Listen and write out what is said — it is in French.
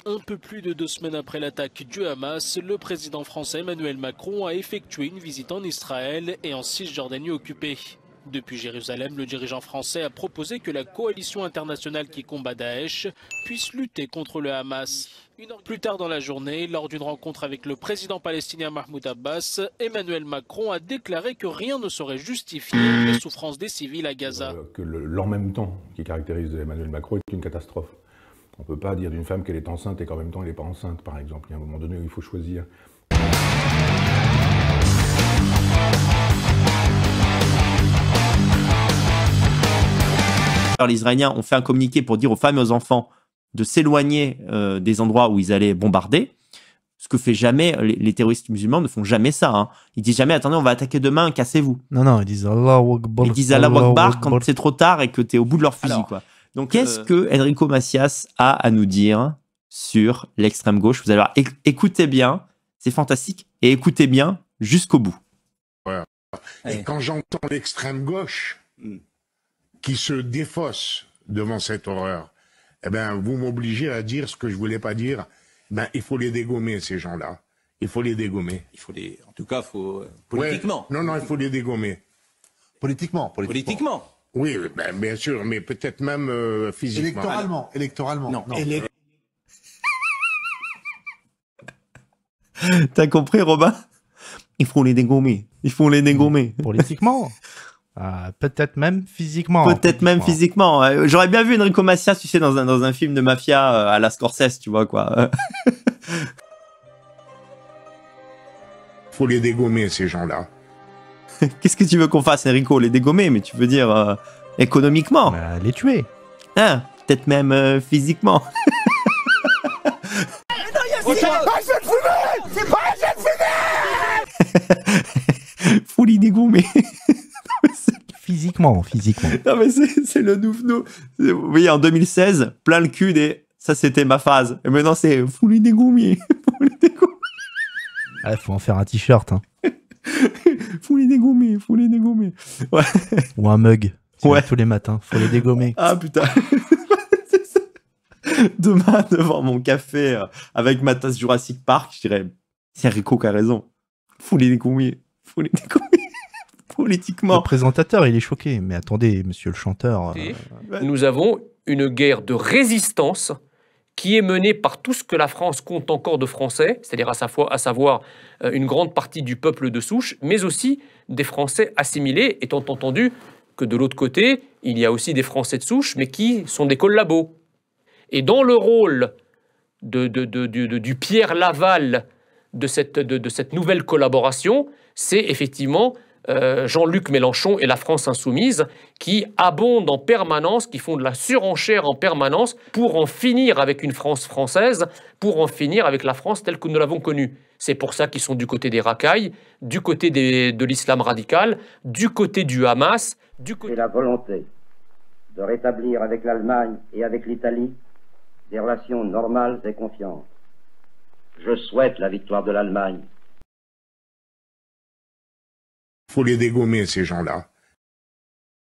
Un peu plus de 2 semaines après l'attaque du Hamas, le président français Emmanuel Macron a effectué une visite en Israël et en Cisjordanie occupée. Depuis Jérusalem, le dirigeant français a proposé que la coalition internationale qui combat Daesh puisse lutter contre le Hamas. Une heure plus tard dans la journée, lors d'une rencontre avec le président palestinien Mahmoud Abbas, Emmanuel Macron a déclaré que rien ne saurait justifier les souffrances des civils à Gaza. Que l'en même temps qui caractérise Emmanuel Macron est une catastrophe. On ne peut pas dire d'une femme qu'elle est enceinte et qu'en même temps elle n'est pas enceinte, par exemple. Il y a un moment donné où il faut choisir. Alors, les Israéliens ont fait un communiqué pour dire aux femmes et aux enfants de s'éloigner des endroits où ils allaient bombarder. Ce que fait jamais, les terroristes musulmans ne font jamais ça. Hein. Ils disent jamais, attendez, on va attaquer demain, cassez-vous. Non, ils disent Allahu Akbar. Ils disent Allahu Akbar quand c'est trop tard et que tu es au bout de leur fusil. Alors, quoi. Donc, qu'est-ce que Enrico Macias a à nous dire sur l'extrême gauche? Vous allez voir, écoutez bien, c'est fantastique, et écoutez bien jusqu'au bout. Ouais. Et quand j'entends l'extrême gauche qui se défausse devant cette horreur, eh ben, vous m'obligez à dire ce que je voulais pas dire. Ben, il faut les dégommer, ces gens-là. Il faut les dégommer. En tout cas, politiquement. Ouais. Non, il faut les dégommer. Politiquement. Oui, ben, bien sûr, mais peut-être même physiquement. Électoralement. Non. T'as compris, Robin? Il faut les dégommer. Politiquement. Peut-être même physiquement. Physiquement. J'aurais bien vu Enrico Macias, tu sais, dans un film de mafia à la Scorsese, tu vois, quoi. Faut les dégommer, ces gens-là. Qu'est-ce que tu veux qu'on fasse, Enrico? Les dégommer, mais tu veux dire économiquement? Les tuer. Hein, peut-être même physiquement. Faut les dégommer. Physiquement. Non, mais c'est le nouveau. Oui, en 2016, plein le cul des. Ça, c'était ma phase. Et maintenant, c'est faut les dégommer. Faut en faire un t-shirt. Hein. Faut les dégommer. Ouais. Ou un mug. Ouais. Tous les matins. Faut les dégommer. Ah, putain. C'est ça. Demain, devant mon café, avec ma tasse Jurassic Park, je dirais, c'est Rico qui a raison. Faut les dégommer. Politiquement. Le présentateur, il est choqué. Mais attendez, monsieur le chanteur. Nous avons une guerre de résistance qui est menée par tout ce que la France compte encore de Français, c'est-à-dire à savoir une grande partie du peuple de souche, mais aussi des Français assimilés, étant entendu que de l'autre côté, il y a aussi des Français de souche, mais qui sont des collabos. Et dans le rôle du Pierre Laval de cette nouvelle collaboration, c'est effectivement Jean-Luc Mélenchon et la France insoumise qui abondent en permanence, qui font de la surenchère en permanence pour en finir avec une France française, pour en finir avec la France telle que nous l'avons connue. C'est pour ça qu'ils sont du côté des racailles, du côté de l'islam radical, du côté du Hamas, du côté... C'est la volonté de rétablir avec l'Allemagne et avec l'Italie des relations normales et confiantes. Je souhaite la victoire de l'Allemagne. Faut les dégommer, ces gens-là.